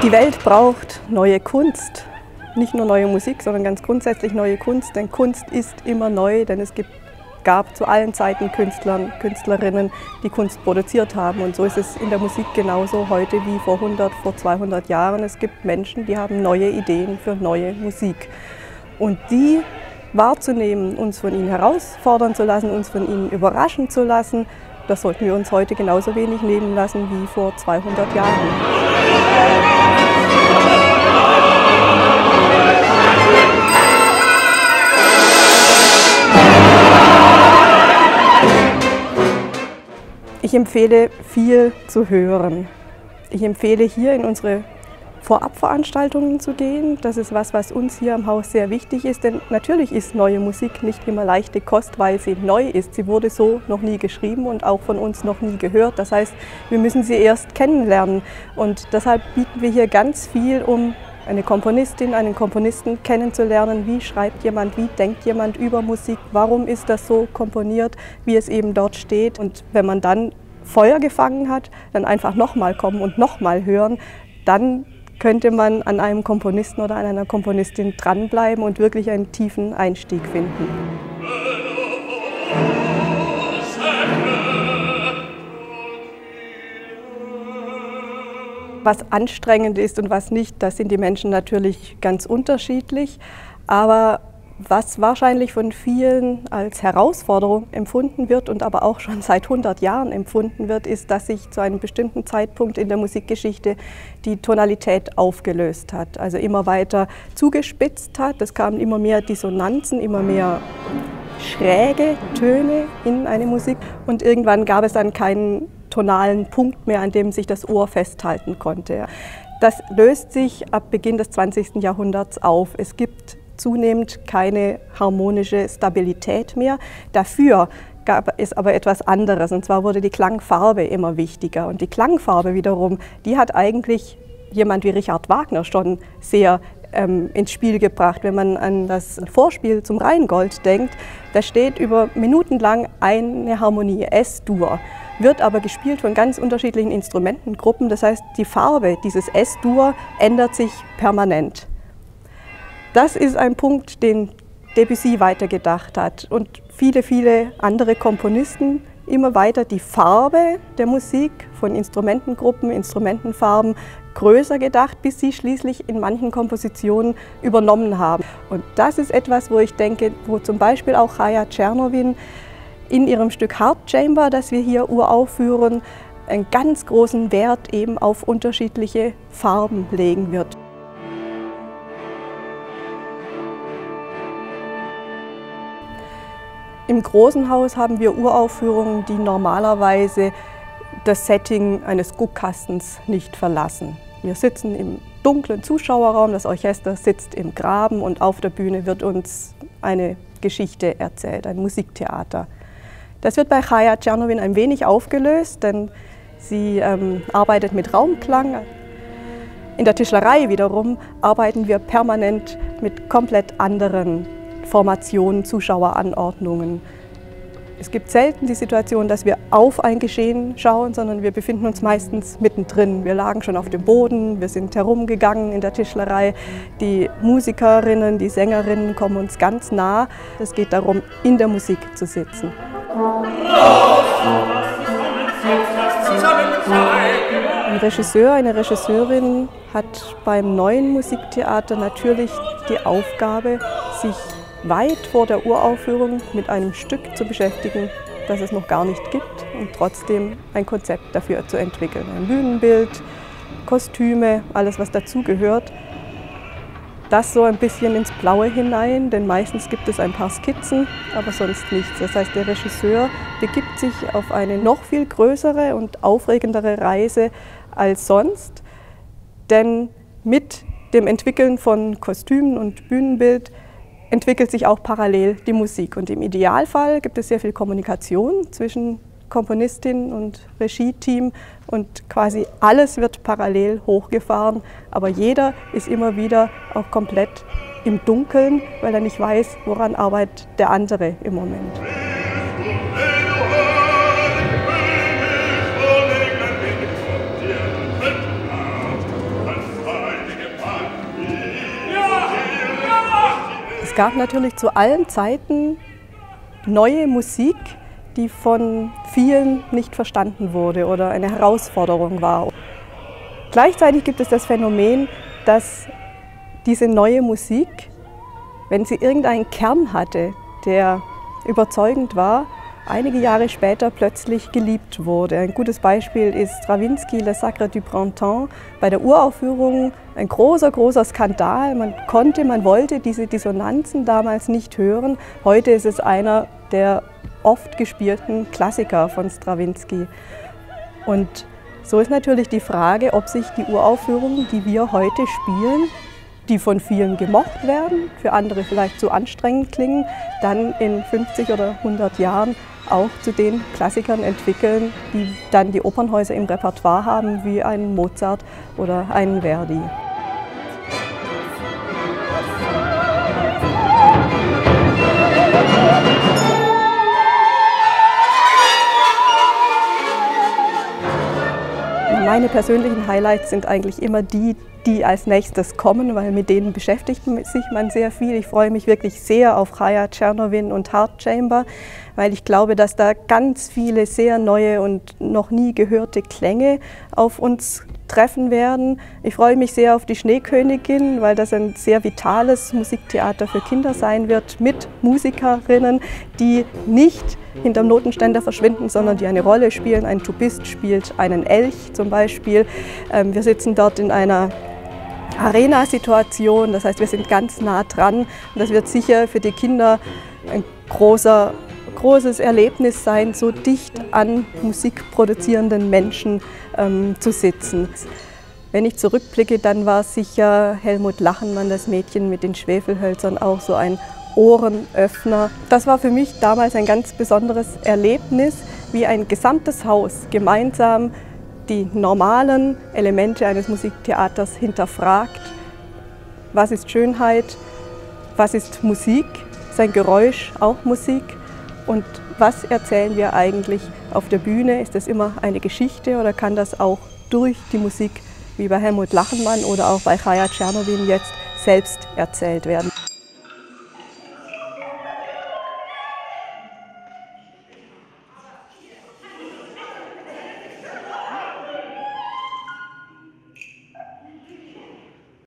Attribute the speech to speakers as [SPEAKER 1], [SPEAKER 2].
[SPEAKER 1] Die Welt braucht neue Kunst. Nicht nur neue Musik, sondern ganz grundsätzlich neue Kunst. Denn Kunst ist immer neu, denn es gab zu allen Zeiten Künstler, Künstlerinnen, die Kunst produziert haben. Und so ist es in der Musik genauso heute wie vor 100, vor 200 Jahren. Es gibt Menschen, die haben neue Ideen für neue Musik. Und die wahrzunehmen, uns von ihnen herausfordern zu lassen, uns von ihnen überraschen zu lassen, das sollten wir uns heute genauso wenig nehmen lassen wie vor 200 Jahren. Ich empfehle, viel zu hören. Ich empfehle, hier in unsere Vorabveranstaltungen zu gehen. Das ist was uns hier im Haus sehr wichtig ist, denn natürlich ist neue Musik nicht immer leichte Kost, weil sie neu ist. Sie wurde so noch nie geschrieben und auch von uns noch nie gehört. Das heißt, wir müssen sie erst kennenlernen und deshalb bieten wir hier ganz viel, um eine Komponistin, einen Komponisten kennenzulernen. Wie schreibt jemand, wie denkt jemand über Musik, warum ist das so komponiert, wie es eben dort steht. Und wenn man dann Feuer gefangen hat, dann einfach nochmal kommen und nochmal hören, dann könnte man an einem Komponisten oder an einer Komponistin dranbleiben und wirklich einen tiefen Einstieg finden. Was anstrengend ist und was nicht, das sind die Menschen natürlich ganz unterschiedlich. Aber was wahrscheinlich von vielen als Herausforderung empfunden wird und aber auch schon seit 100 Jahren empfunden wird, ist, dass sich zu einem bestimmten Zeitpunkt in der Musikgeschichte die Tonalität aufgelöst hat, also immer weiter zugespitzt hat. Es kamen immer mehr Dissonanzen, immer mehr schräge Töne in eine Musik und irgendwann gab es dann keinen tonalen Punkt mehr, an dem sich das Ohr festhalten konnte. Das löst sich ab Beginn des 20. Jahrhunderts auf. Es gibt zunehmend keine harmonische Stabilität mehr. Dafür gab es aber etwas anderes, und zwar wurde die Klangfarbe immer wichtiger. Und die Klangfarbe wiederum, die hat eigentlich jemand wie Richard Wagner schon sehr ins Spiel gebracht. Wenn man an das Vorspiel zum Rheingold denkt, da steht über Minuten lang eine Harmonie, S-Dur, wird aber gespielt von ganz unterschiedlichen Instrumentengruppen. Das heißt, die Farbe dieses S-Dur ändert sich permanent. Das ist ein Punkt, den Debussy weitergedacht hat und viele, viele andere Komponisten immer weiter die Farbe der Musik von Instrumentengruppen, Instrumentenfarben größer gedacht, bis sie schließlich in manchen Kompositionen übernommen haben. Und das ist etwas, wo ich denke, wo zum Beispiel auch Chaya Czernowin in ihrem Stück Heart Chamber, das wir hier uraufführen, einen ganz großen Wert eben auf unterschiedliche Farben legen wird. Im großen Haus haben wir Uraufführungen, die normalerweise das Setting eines Guckkastens nicht verlassen. Wir sitzen im dunklen Zuschauerraum, das Orchester sitzt im Graben und auf der Bühne wird uns eine Geschichte erzählt, ein Musiktheater. Das wird bei Chaya Czernowin ein wenig aufgelöst, denn sie arbeitet mit Raumklang. In der Tischlerei wiederum arbeiten wir permanent mit komplett anderen Formationen, Zuschaueranordnungen. Es gibt selten die Situation, dass wir auf ein Geschehen schauen, sondern wir befinden uns meistens mittendrin. Wir lagen schon auf dem Boden, wir sind herumgegangen in der Tischlerei. Die Musikerinnen, die Sängerinnen kommen uns ganz nah. Es geht darum, in der Musik zu sitzen. Ein Regisseur, eine Regisseurin hat beim neuen Musiktheater natürlich die Aufgabe, sich weit vor der Uraufführung mit einem Stück zu beschäftigen, das es noch gar nicht gibt und trotzdem ein Konzept dafür zu entwickeln. Ein Bühnenbild, Kostüme, alles was dazugehört. Das so ein bisschen ins Blaue hinein, denn meistens gibt es ein paar Skizzen, aber sonst nichts. Das heißt, der Regisseur begibt sich auf eine noch viel größere und aufregendere Reise als sonst, denn mit dem Entwickeln von Kostümen und Bühnenbild entwickelt sich auch parallel die Musik. Und im Idealfall gibt es sehr viel Kommunikation zwischen Komponistin und Regie-Team und quasi alles wird parallel hochgefahren, aber jeder ist immer wieder auch komplett im Dunkeln, weil er nicht weiß, woran arbeitet der andere im Moment. gab natürlich zu allen Zeiten neue Musik, die von vielen nicht verstanden wurde oder eine Herausforderung war. Gleichzeitig gibt es das Phänomen, dass diese neue Musik, wenn sie irgendeinen Kern hatte, der überzeugend war, einige Jahre später plötzlich geliebt wurde. Ein gutes Beispiel ist Strawinsky, Le Sacre du Printemps. Bei der Uraufführung ein großer Skandal. Man wollte diese Dissonanzen damals nicht hören. Heute ist es einer der oft gespielten Klassiker von Strawinsky. Und so ist natürlich die Frage, ob sich die Uraufführungen, die wir heute spielen, die von vielen gemocht werden, für andere vielleicht zu anstrengend klingen, dann in 50 oder 100 Jahren auch zu den Klassikern entwickeln, die dann die Opernhäuser im Repertoire haben, wie einen Mozart oder einen Verdi. Meine persönlichen Highlights sind eigentlich immer die als nächstes kommen, weil mit denen beschäftigt sich man sehr viel. Ich freue mich wirklich sehr auf Chaya Czernowin und Heart Chamber, weil ich glaube, dass da ganz viele sehr neue und noch nie gehörte Klänge auf uns treffen werden. Ich freue mich sehr auf die Schneekönigin, weil das ein sehr vitales Musiktheater für Kinder sein wird, mit Musikerinnen, die nicht hinterm Notenständer verschwinden, sondern die eine Rolle spielen. Ein Tubist spielt einen Elch zum Beispiel. Wir sitzen dort in einer Arena-Situation, das heißt, wir sind ganz nah dran. Und das wird sicher für die Kinder ein großes Erlebnis sein, so dicht an musikproduzierenden Menschen zu sitzen. Wenn ich zurückblicke, dann war sicher Helmut Lachenmann, das Mädchen mit den Schwefelhölzern, auch so ein Ohrenöffner. Das war für mich damals ein ganz besonderes Erlebnis, wie ein gesamtes Haus gemeinsam die normalen Elemente eines Musiktheaters hinterfragt. Was ist Schönheit? Was ist Musik? Ist ein Geräusch auch Musik? Und was erzählen wir eigentlich auf der Bühne? Ist das immer eine Geschichte oder kann das auch durch die Musik, wie bei Helmut Lachenmann oder auch bei Chaya Czernowin jetzt, selbst erzählt werden?